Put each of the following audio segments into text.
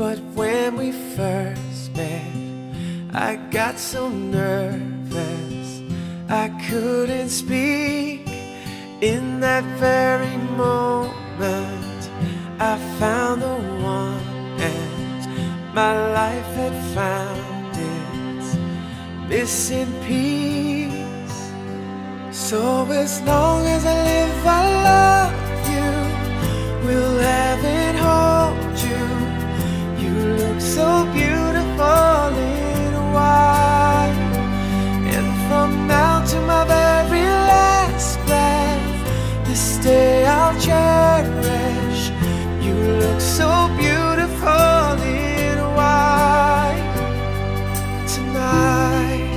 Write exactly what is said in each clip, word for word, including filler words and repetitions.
But when we first met, I got so nervous I couldn't speak. In that very moment I found the one, and my life had found its missing piece. So as long as I live, I love you, will have and hold you. You look so beautiful in white, and from now to my very last breath, this day I'll cherish. You look so beautiful in white tonight.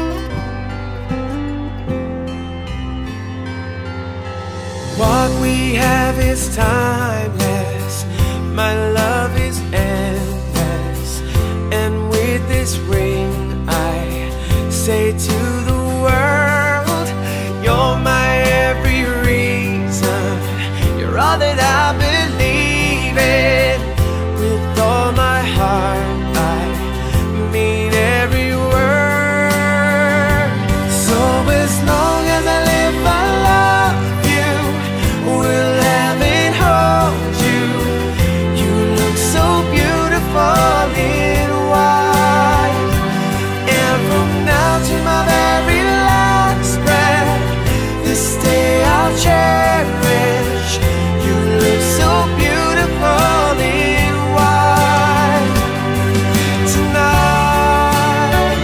What we have is timeless, my love is endless, and with this ring I say to the world, you're my every reason, you're all that I believe in. With all my heart I mean every word. So as long as I live, I love you, will have and hold you. You look so beautiful in white, and from now to my very last breath, this day I'll cherish. You look so beautiful in white tonight.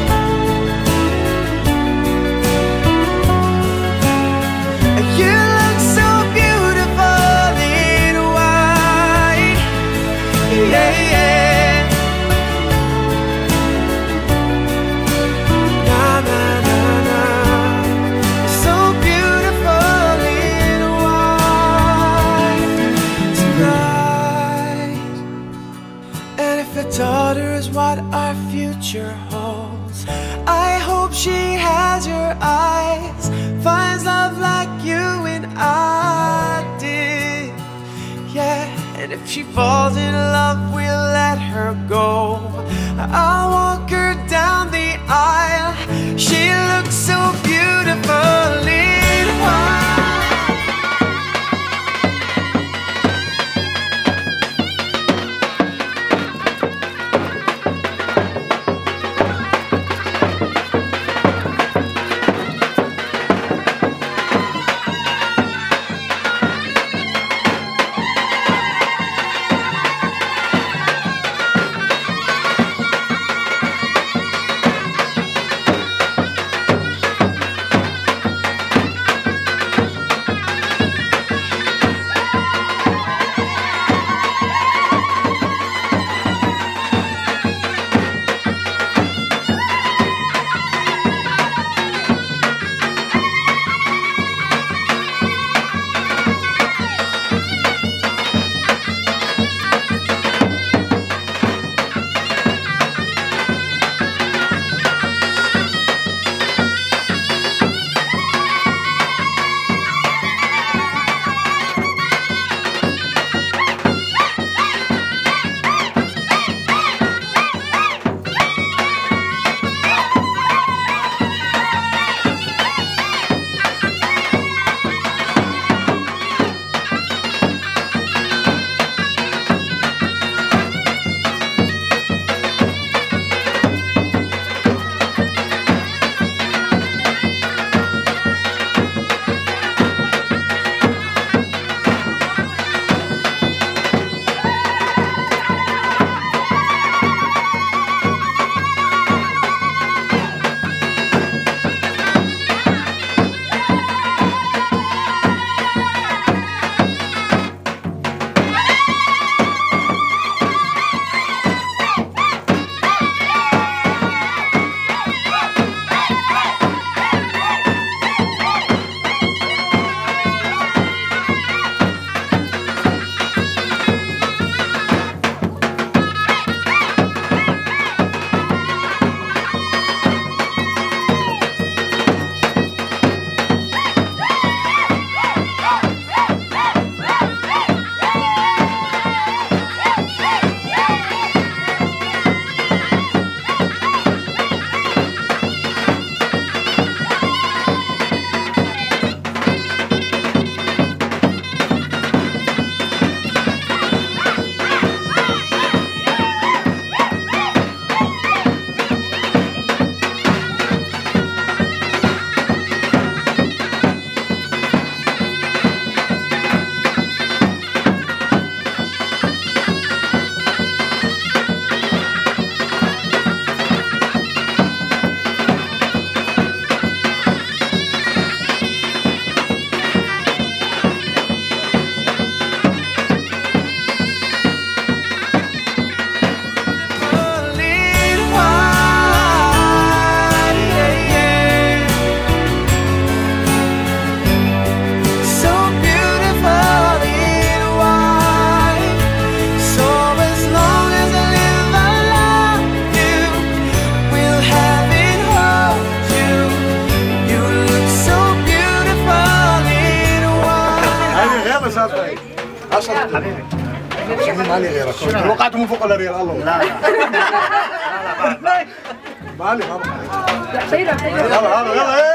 And you look so beautiful in white, yeah, yeah. Na na na na, so beautiful in white tonight. And if a daughter is what our future holds, I hope she has your eyes, finds love like you and I did, yeah. And if she falls in love, we'll let her go. I'll walk her down the aisle. She looks so beautiful in white. حبيبي مالي غيرك توقعت من فوق ولا ريال الله لا لا مالي ما طيرة طيرة يلا يلا يلا